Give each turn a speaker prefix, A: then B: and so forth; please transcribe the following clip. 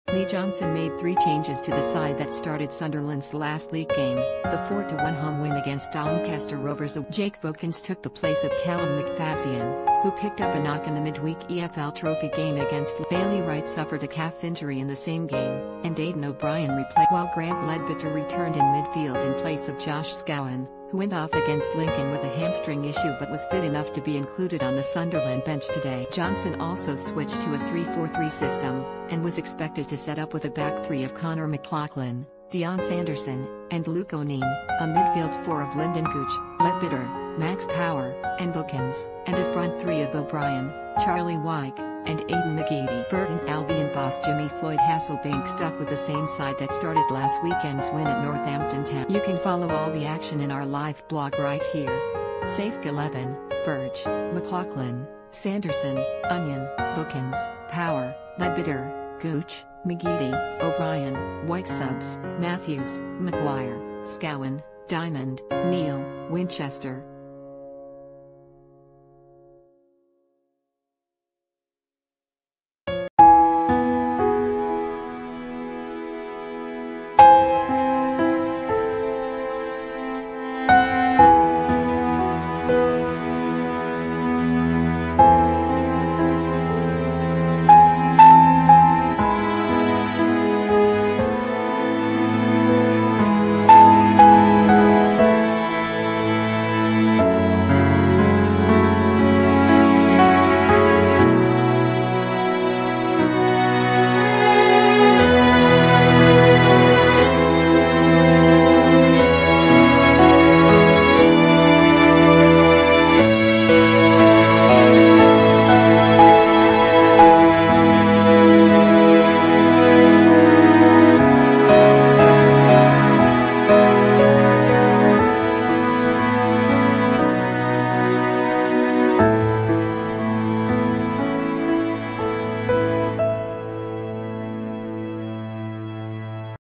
A: Lee Johnson made 3 changes to the side that started Sunderland's last league game, the 4-1 home win against Doncaster Rovers. Jake Wilkins took the place of Callum McPherson, who picked up a knock in the midweek EFL Trophy game against Bailey Wright suffered a calf injury in the same game, and Aidan O'Brien replayed while Grant Ledbetter returned in midfield in place of Josh Scowen, who went off against Lincoln with a hamstring issue but was fit enough to be included on the Sunderland bench today. Johnson also switched to a 3-4-3 system, and was expected to set up with a back 3 of Connor McLaughlin, Dion Sanderson, and Luke O'Neill, a midfield 4 of Lyndon Gooch, Ledbetter, Max Power, and Wilkins, and a front 3 of O'Brien, Charlie Wyke, and Aidan McGeady. Burton Albion boss Jimmy Floyd Hasselbank stuck with the same side that started last weekend's win at Northampton Town. You can follow all the action in our live blog right here. Safe 11, Burge, McLaughlin, Sanderson, Onion, Wilkins, Power, Ledbetter, Gooch, McGeady, O'Brien, Wyke subs, Matthews, McGuire, Scowen, Diamond, Neal, Winchester,